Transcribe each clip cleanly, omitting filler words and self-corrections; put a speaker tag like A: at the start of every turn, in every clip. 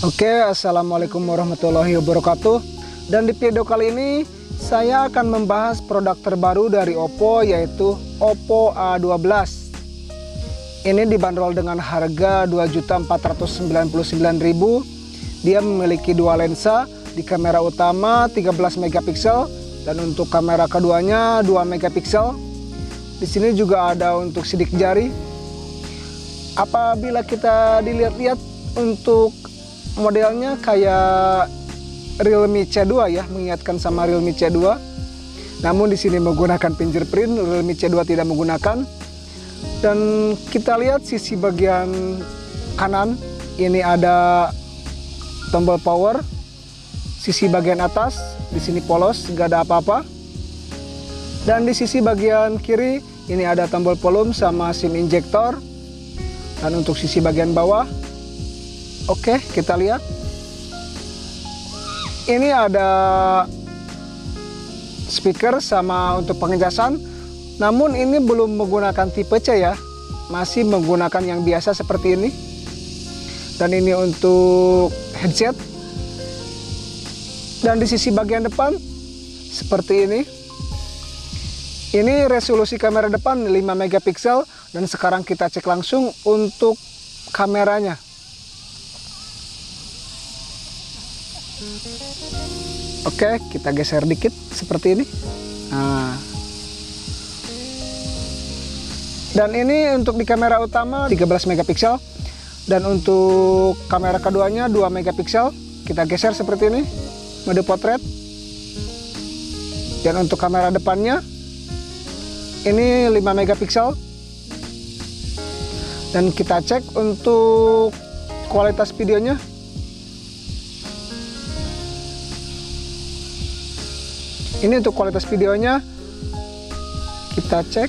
A: Oke, assalamualaikum warahmatullahi wabarakatuh. Dan di video kali ini saya akan membahas produk terbaru dari Oppo, yaitu Oppo A12. Ini dibanderol dengan harga Rp2.499.000. Dia memiliki dua lensa, di kamera utama 13 megapiksel dan untuk kamera keduanya 2 megapiksel. Di sini juga ada untuk sidik jari. Apabila kita dilihat-lihat untuk modelnya kayak Realme C2 ya, mengingatkan sama Realme C2. Namun di sini menggunakan fingerprint, Realme C2 tidak menggunakan. Dan kita lihat sisi bagian kanan, ini ada tombol power. Sisi bagian atas, di sini polos, nggak ada apa-apa. Dan di sisi bagian kiri, ini ada tombol volume sama SIM injektor. Dan untuk sisi bagian bawah, oke, kita lihat. Ini ada speaker sama untuk pengecasan. Namun ini belum menggunakan tipe C ya. Masih menggunakan yang biasa seperti ini. Dan ini untuk headset. Dan di sisi bagian depan seperti ini. Ini resolusi kamera depan 5 megapiksel. Dan sekarang kita cek langsung untuk kameranya. Oke, kita geser dikit seperti ini. Nah. Dan ini untuk di kamera utama 13 megapiksel. Dan untuk kamera keduanya 2 megapiksel. Kita geser seperti ini, mode potret. Dan untuk kamera depannya ini 5 megapiksel. Dan kita cek untuk kualitas videonya. Ini untuk kualitas videonya, kita cek.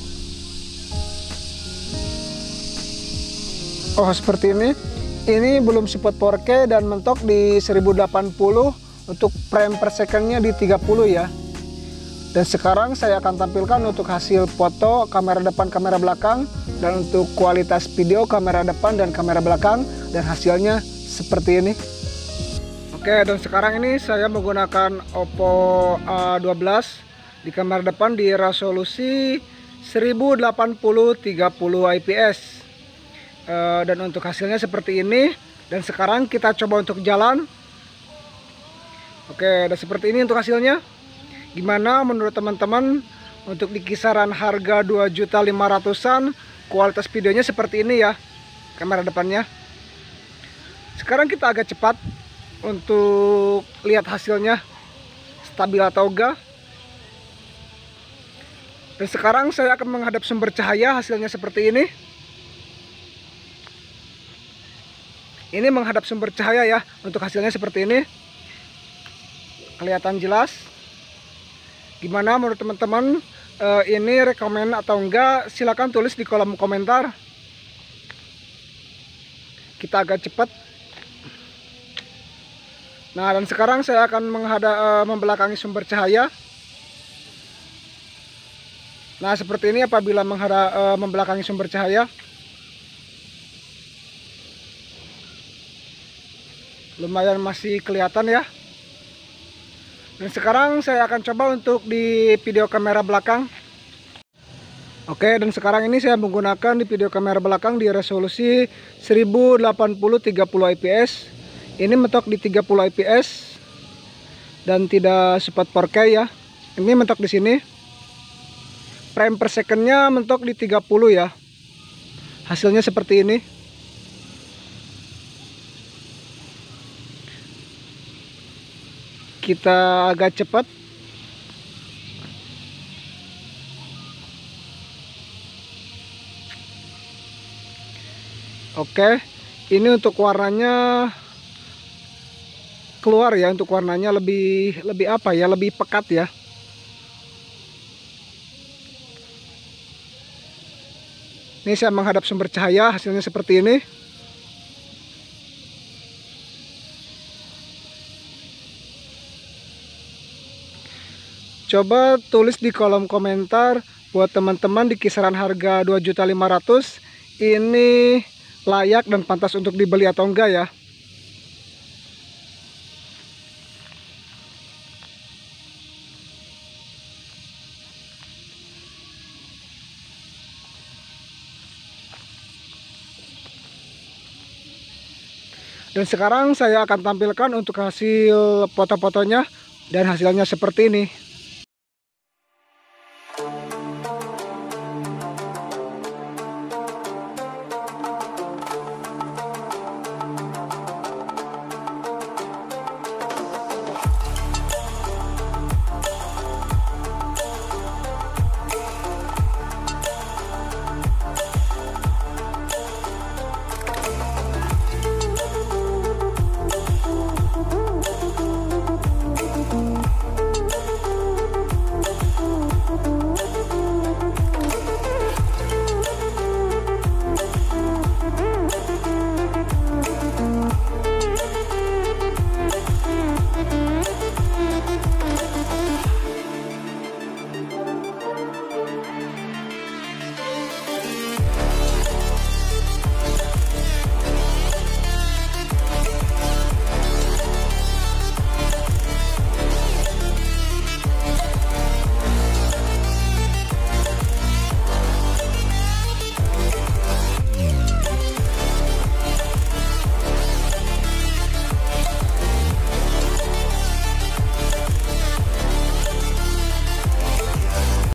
A: Oh, seperti ini. Ini belum support 4K dan mentok di 1080 untuk frame per secondnya di 30 ya. Dan sekarang saya akan tampilkan untuk hasil foto kamera depan, kamera belakang, dan untuk kualitas video kamera depan dan kamera belakang, dan hasilnya seperti ini. Oke, dan sekarang ini saya menggunakan Oppo A12 di kamera depan di resolusi 1080-30 IPS. Dan untuk hasilnya seperti ini. Dan sekarang kita coba untuk jalan. Oke, dan seperti ini untuk hasilnya. Gimana menurut teman-teman untuk di kisaran harga 2.500.000-an, kualitas videonya seperti ini ya, kamera depannya. Sekarang kita agak cepat untuk lihat hasilnya stabil atau enggak. Dan sekarang saya akan menghadap sumber cahaya, hasilnya seperti ini. Ini menghadap sumber cahaya ya, untuk hasilnya seperti ini. Kelihatan jelas. Gimana menurut teman-teman, ini rekomen atau enggak? Silahkan tulis di kolom komentar. Kita agak cepat. Nah, dan sekarang saya akan membelakangi sumber cahaya. Nah, seperti ini apabila membelakangi sumber cahaya. Lumayan masih kelihatan ya. Dan sekarang saya akan coba untuk di video kamera belakang. Oke, dan sekarang ini saya menggunakan di video kamera belakang di resolusi 1080-30 IPS. Ini mentok di 30 IPS dan tidak support 4K ya. Ini mentok di sini. Frame per secondnya mentok di 30 ya. Hasilnya seperti ini. Kita agak cepat. Oke, ini untuk warnanya keluar ya, untuk warnanya lebih apa ya, lebih pekat ya. Ini saya menghadap sumber cahaya, hasilnya seperti ini. Coba tulis di kolom komentar buat teman-teman di kisaran harga 2.500.000 ini layak dan pantas untuk dibeli atau enggak ya. Dan sekarang saya akan tampilkan untuk hasil foto-fotonya dan hasilnya seperti ini.